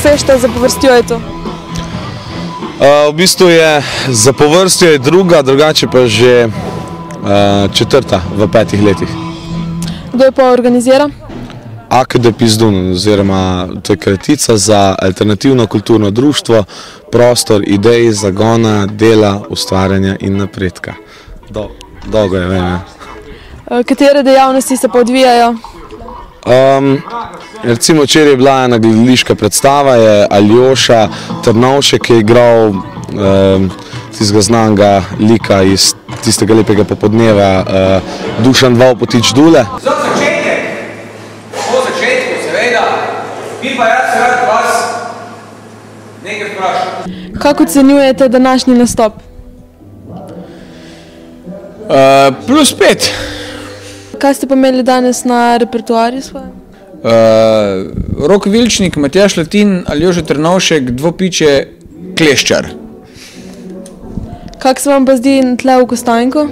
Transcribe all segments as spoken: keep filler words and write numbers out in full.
fešta zapovrstjo je to? V bistvu je zapovrstjo je druga, drugače pa že četrta v petih letih. Kdo je pa organizira? A K D Pizdun, oziroma to je kratica za alternativno kulturno društvo, prostor idej, zagona, dela, ustvarjanja in napredka. Dolgo je, vem, ja. Katere dejavnosti se pa odvijajo? Um, recimo včeraj je bila ena gledališka predstava, je Aljoša Trnovšek, ki je igral um, tistega znanega lika iz tistega lepega popodneva uh, Dušan Vavpotič Dule. Za začetek, po začetku seveda, bi pa jaz rad vas nekaj vprašal. Kako ocenjujete današnji nastop? Uh, plus pet. Kaj ste pa imeli danes na repertoarju svojem? Uh, Rok Vilčnik, Matjaž Latin, Aljoša Trnovšek, Dvopiče, Kleščar. Kako se vam pa zdi tle v Kostanjku?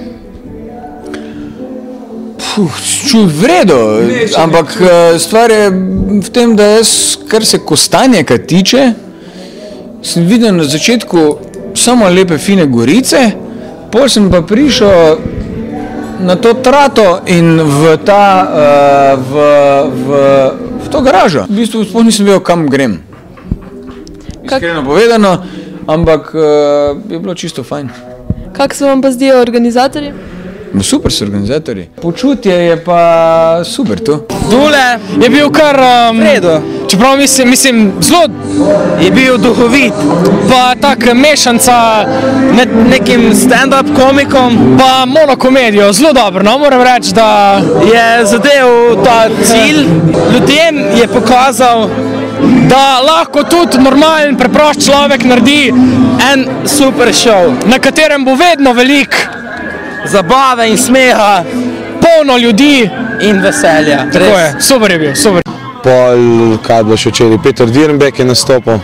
Puh, čuj, v redu, ampak stvar je v tem, da jaz, kar se Kostanjaka tiče, sem videl na začetku samo lepe fine gorice, pol sem pa prišel na to trato in v ta, uh, v, v, v to garažo. V bistvu sploh nisem vedel, kam grem. Iskreno povedano, ampak uh, je bilo čisto fajn. Kako se vam pa zdijo organizatorji? Super so organizatorji. Počutje je pa super tu. Dule je bil kar um, redo. Čeprav mislim, mislim, zelo je bil duhovit, pa tak mešanca med nekim stand-up komikom, pa monokomedijo, zelo dobro, no, moram reči, da je zadev ta cilj. Ljudem je pokazal, da lahko tudi normalen, preprost človek naredi en super show, na katerem bo vedno veliko zabave in smeha, polno ljudi in veselja. Tako je, super je bil, super. Pol, kaj bo še včeraj, Peter Dirnbek je nastopil.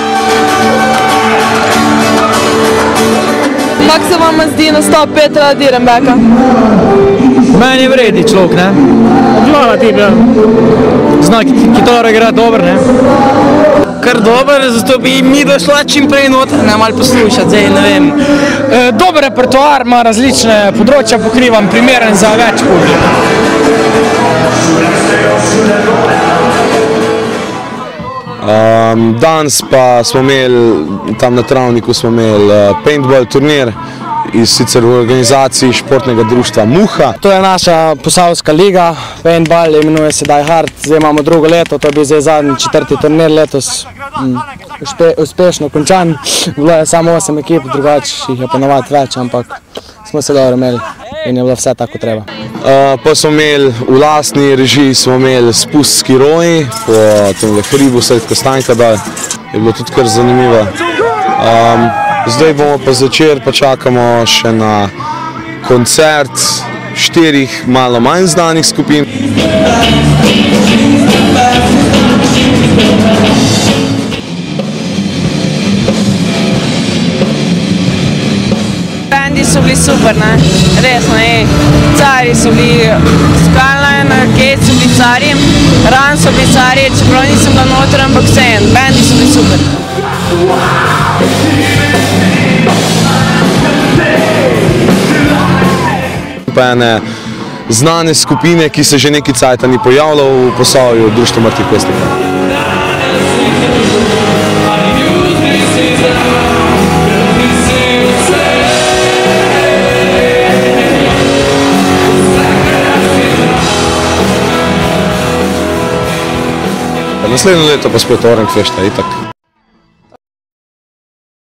Kako se vam zdi nastop Petra Dirnbeka? Meni je vredi človek, ne? Hvala ti, ja. Zna kitaro igra dobro, ne? Kar dober, zato bi mi došla čim prej noter, ne malo poslušati, zdaj ne vem. E, dober repertoar, ima različne področja, pokrivam, primeren za več publik. Um, danes pa smo imeli, tam na Travniku smo imeli uh, paintball turnir iz sicer v organizaciji športnega društva Muha. To je naša posavska liga, paintball, imenuje se Die Hard, zdaj imamo drugo leto, to je bil zdaj zadnji četrti turnir letos, mm, uspe, uspešno končan, bilo je samo osem ekip, drugače jih je ponovati več, ampak smo se dobro imeli in je bilo vse tako treba. Uh, pa smo imeli v lastni režiji, smo imeli spust skiroji po tem hribu sred Kostanjka, da je bilo tudi kar zanimivo. Um, zdaj bomo pa začeli, pa čakamo še na koncert štirih malo manj znanih skupin. Bendi so bili super, ne? Resno, ej. Cari so bili, Skyline, Arcade so bili cari, Ran so bili cari, čeprav nisem bila noter, ampak vseeno, bendi so bili super. Pa ene znane skupine, ki se že nekaj cajta ni pojavljal v Posavju, Društvo mrtvih pesnikov. Naslednje leto pa spet Orange Fešta, itak.